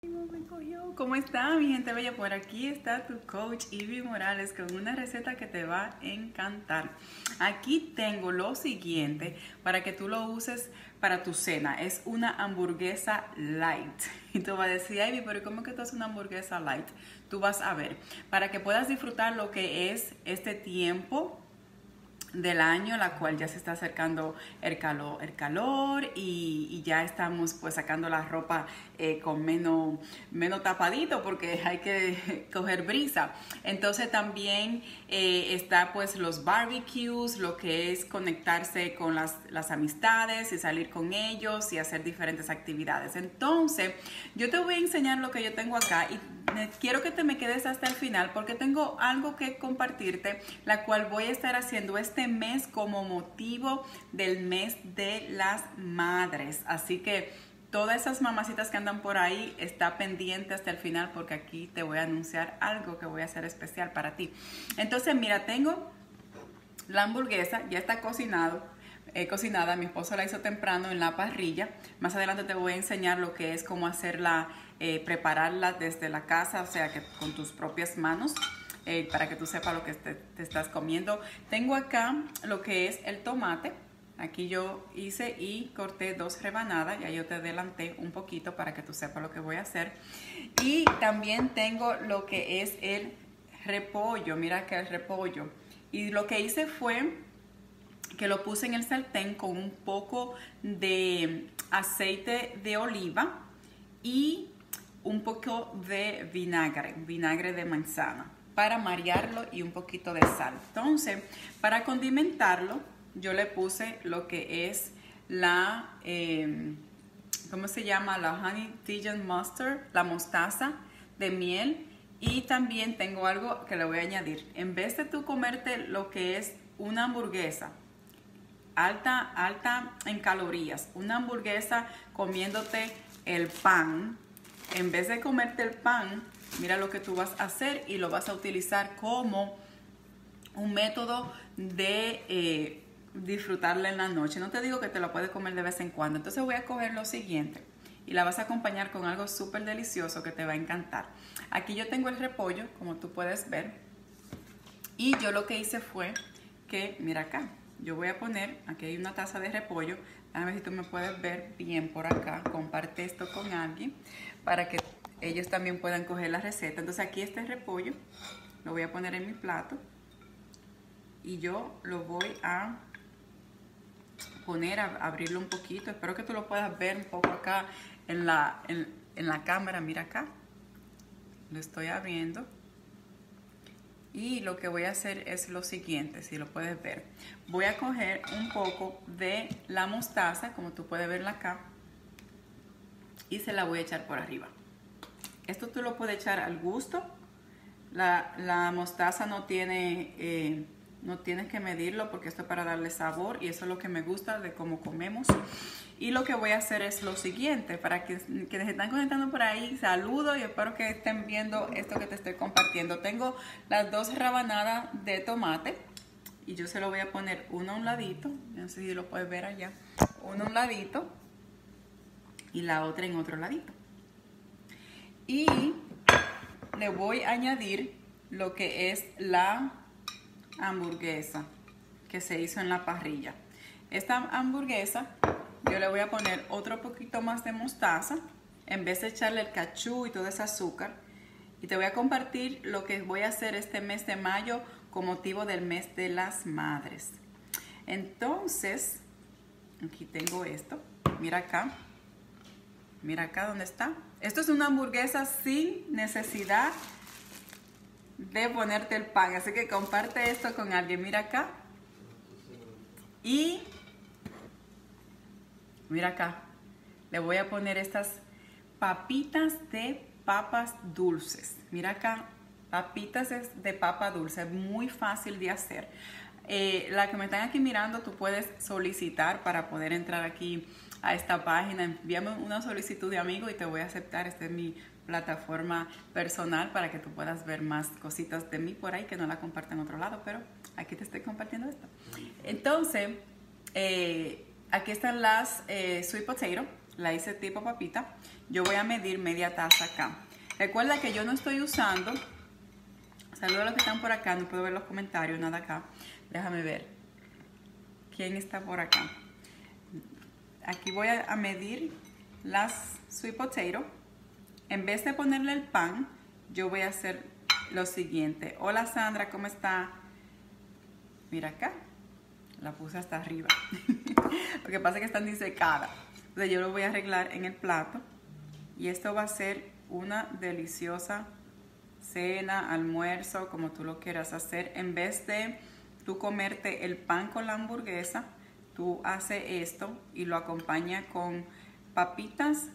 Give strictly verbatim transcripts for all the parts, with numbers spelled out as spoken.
Me cogió. ¿Cómo está mi gente bella? Por aquí está tu coach Ivy Morales con una receta que te va a encantar. Aquí tengo lo siguiente para que tú lo uses para tu cena. Es una hamburguesa light. Y tú vas a decir, Ivy, pero ¿cómo que tú haces una hamburguesa light? Tú vas a ver. Para que puedas disfrutar lo que es este tiempo del año, la cual ya se está acercando el calor, el calor y, y ya estamos pues sacando la ropa eh, con menos, menos tapadito porque hay que coger brisa. Entonces también eh, está pues los barbecues, lo que es conectarse con las, las amistades y salir con ellos y hacer diferentes actividades. Entonces yo te voy a enseñar lo que yo tengo acá y quiero que te me quedes hasta el final porque tengo algo que compartirte, la cual voy a estar haciendo este mes como motivo del mes de las madres. Así que todas esas mamacitas que andan por ahí, está pendiente hasta el final porque aquí te voy a anunciar algo que voy a hacer especial para ti. Entonces mira, tengo la hamburguesa, ya está cocinado. Eh, cocinada, mi esposo la hizo temprano en la parrilla. Más adelante te voy a enseñar lo que es cómo hacerla, eh, prepararla desde la casa, o sea que con tus propias manos, eh, para que tú sepas lo que te, te estás comiendo. Tengo acá lo que es el tomate. Aquí yo hice y corté dos rebanadas, ya yo te adelanté un poquito para que tú sepas lo que voy a hacer. Y también tengo lo que es el repollo, mira acá el repollo. Y lo que hice fue que lo puse en el sartén con un poco de aceite de oliva y un poco de vinagre, vinagre de manzana, para marearlo y un poquito de sal. Entonces, para condimentarlo, yo le puse lo que es la, eh, ¿cómo se llama? La Honey Dijon Mustard, la mostaza de miel. Y también tengo algo que le voy a añadir. En vez de tú comerte lo que es una hamburguesa, alta, alta en calorías, una hamburguesa comiéndote el pan, en vez de comerte el pan, mira lo que tú vas a hacer y lo vas a utilizar como un método de eh, disfrutarla en la noche. No te digo que te lo puedes comer de vez en cuando. Entonces voy a coger lo siguiente y la vas a acompañar con algo súper delicioso que te va a encantar. Aquí yo tengo el repollo, como tú puedes ver, y yo lo que hice fue que, mira acá, yo voy a poner, aquí hay una taza de repollo, a ver si tú me puedes ver bien por acá, comparte esto con alguien para que ellos también puedan coger la receta. Entonces aquí este repollo lo voy a poner en mi plato y yo lo voy a poner, a abrirlo un poquito. Espero que tú lo puedas ver un poco acá en la, en, en la cámara, mira acá, lo estoy abriendo. Y lo que voy a hacer es lo siguiente, si lo puedes ver. Voy a coger un poco de la mostaza, como tú puedes verla acá, y se la voy a echar por arriba. Esto tú lo puedes echar al gusto. La, la mostaza no tiene, eh, no tienes que medirlo porque esto es para darle sabor y eso es lo que me gusta de cómo comemos. Y lo que voy a hacer es lo siguiente, para que, quienes están conectando por ahí, saludo y espero que estén viendo esto que te estoy compartiendo. Tengo las dos rebanadas de tomate y yo se lo voy a poner uno a un ladito, no sé si lo puedes ver allá, uno a un ladito y la otra en otro ladito. Y le voy a añadir lo que es la hamburguesa que se hizo en la parrilla. Esta hamburguesa yo le voy a poner otro poquito más de mostaza en vez de echarle el cachú y todo ese azúcar. Y te voy a compartir lo que voy a hacer este mes de mayo con motivo del mes de las madres. Entonces, aquí tengo esto. Mira acá. Mira acá donde está. Esto es una hamburguesa sin necesidad de ponerte el pan. Así que comparte esto con alguien. Mira acá. Y mira acá, le voy a poner estas papitas de papas dulces. Mira acá, papitas de papa dulce, muy fácil de hacer. Eh, la que me están aquí mirando, tú puedes solicitar para poder entrar aquí a esta página. Envíame una solicitud de amigo y te voy a aceptar. Esta es mi plataforma personal para que tú puedas ver más cositas de mí por ahí que no la comparto en otro lado, pero aquí te estoy compartiendo esto. Entonces, eh, aquí están las eh, sweet potato. la hice tipo papita. Yo voy a medir media taza acá. Recuerda que yo no estoy usando, saludos a los que están por acá, no puedo ver los comentarios, nada acá. Déjame ver quién está por acá. Aquí voy a medir las sweet potato. En vez de ponerle el pan, yo voy a hacer lo siguiente. Hola Sandra, ¿cómo está? Mira acá, la puse hasta arriba. Lo que pasa es que están disecadas. Entonces yo lo voy a arreglar en el plato. Y esto va a ser una deliciosa cena, almuerzo, como tú lo quieras hacer. En vez de tú comerte el pan con la hamburguesa, tú haces esto y lo acompañas con papitas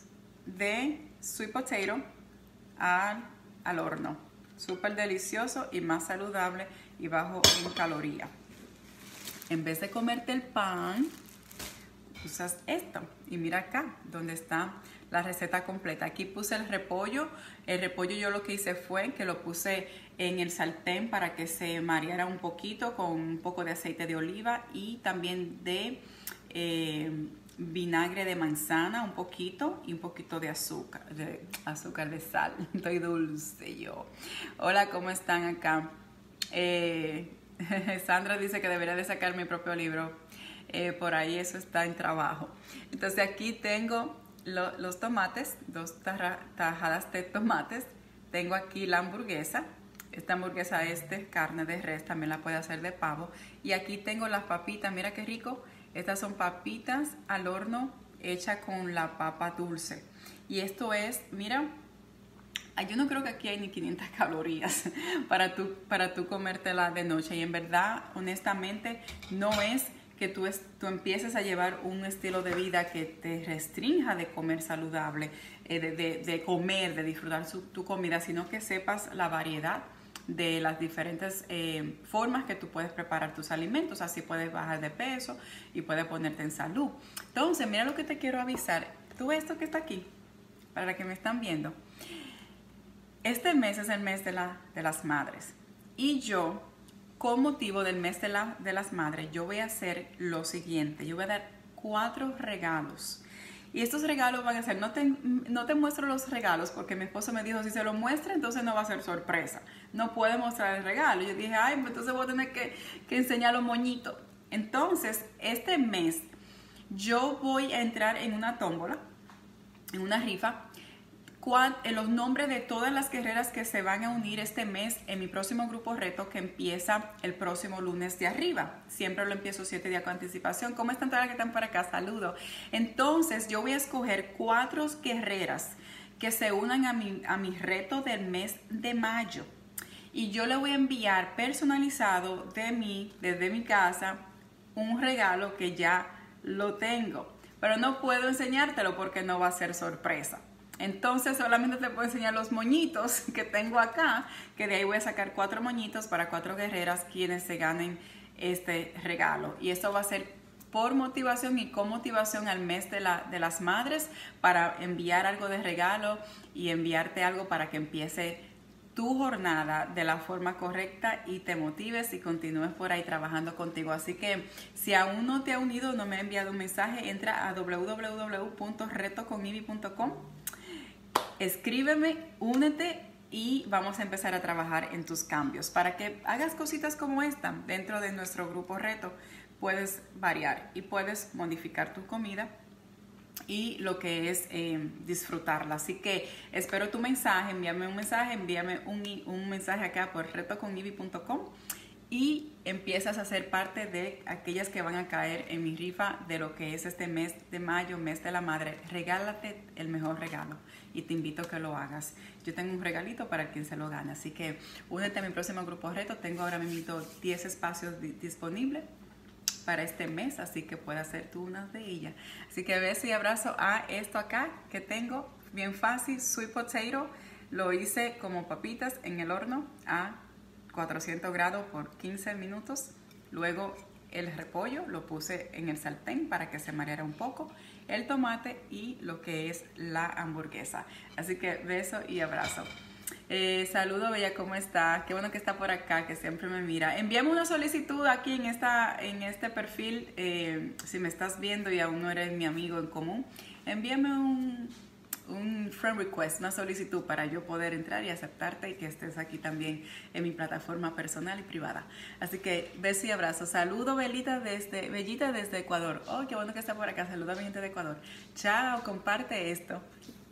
de sweet potato al, al horno. Súper delicioso y más saludable y bajo en calorías. En vez de comerte el pan, usas esto. Y mira acá, donde está la receta completa. Aquí puse el repollo. El repollo yo lo que hice fue que lo puse en el sartén para que se mareara un poquito con un poco de aceite de oliva y también de eh, vinagre de manzana, un poquito, y un poquito de azúcar, de azúcar de sal. Estoy dulce yo. Hola, ¿cómo están acá? Eh, Sandra dice que debería de sacar mi propio libro. Eh, por ahí eso está en trabajo. Entonces aquí tengo lo, los tomates, dos tajadas de tomates. Tengo aquí la hamburguesa. Esta hamburguesa es de carne de res, también la puede hacer de pavo. Y aquí tengo las papitas, mira qué rico. Estas son papitas al horno hechas con la papa dulce. Y esto es, mira, yo no creo que aquí hay ni quinientas calorías para tú, para tú comértela de noche. Y en verdad, honestamente, no es que tú, es, tú empieces a llevar un estilo de vida que te restrinja de comer saludable, eh, de, de, de comer, de disfrutar su, tu comida, sino que sepas la variedad de las diferentes eh, formas que tú puedes preparar tus alimentos. Así puedes bajar de peso y puedes ponerte en salud. Entonces, mira lo que te quiero avisar. Tú esto que está aquí, para los que me están viendo. Este mes es el mes de, la, de las madres. Y yo, con motivo del mes de, la, de las madres, yo voy a hacer lo siguiente. Yo voy a dar cuatro regalos. Y estos regalos van a ser, no te, no te muestro los regalos porque mi esposo me dijo, si se lo muestra, entonces no va a ser sorpresa. No puede mostrar el regalo. Yo dije, ay, pues entonces voy a tener que, que enseñar los moñitos. Entonces, este mes yo voy a entrar en una tómbola, en una rifa, en los nombres de todas las guerreras que se van a unir este mes en mi próximo grupo reto que empieza el próximo lunes de arriba. Siempre lo empiezo siete días con anticipación. ¿Cómo están todas las que están por acá? Saludos. Entonces yo voy a escoger cuatro guerreras que se unan a mi, a mi reto del mes de mayo. Y yo le voy a enviar personalizado de mí, desde mi casa, un regalo que ya lo tengo. Pero no puedo enseñártelo porque no va a ser sorpresa. Entonces solamente te puedo enseñar los moñitos que tengo acá, que de ahí voy a sacar cuatro moñitos para cuatro guerreras quienes se ganen este regalo. Y esto va a ser por motivación y con motivación al mes de, la, de las madres para enviar algo de regalo y enviarte algo para que empiece tu jornada de la forma correcta y te motives y continúes por ahí trabajando contigo. Así que si aún no te ha unido, no me ha enviado un mensaje, entra a w w w punto reto con ivy punto com. Escríbeme, únete y vamos a empezar a trabajar en tus cambios. Para que hagas cositas como esta dentro de nuestro grupo reto, puedes variar y puedes modificar tu comida y lo que es eh, disfrutarla. Así que espero tu mensaje, envíame un mensaje, envíame un, un mensaje acá por reto con ivy punto com y empiezas a ser parte de aquellas que van a caer en mi rifa de lo que es este mes de mayo, mes de la madre. Regálate el mejor regalo y te invito a que lo hagas. Yo tengo un regalito para quien se lo gane, así que únete a mi próximo grupo reto. Tengo ahora mismo diez espacios disponibles para este mes, así que puedes hacer tú una de ellas. Así que beso y abrazo a esto acá que tengo, bien fácil, sweet potato. Lo hice como papitas en el horno a cuatrocientos grados por quince minutos. Luego el repollo lo puse en el sartén para que se mareara un poco, el tomate y lo que es la hamburguesa. Así que beso y abrazo. Eh, saludo, Bella, ¿cómo está? Qué bueno que está por acá, que siempre me mira. Envíame una solicitud aquí en, esta, en este perfil, eh, si me estás viendo y aún no eres mi amigo en común. envíame un, un friend request, una solicitud para yo poder entrar y aceptarte y que estés aquí también en mi plataforma personal y privada. Así que beso y abrazo. Saludo Belita desde, Bellita desde Ecuador. Oh, qué bueno que está por acá. Saludo a mi gente de Ecuador. Chao, comparte esto.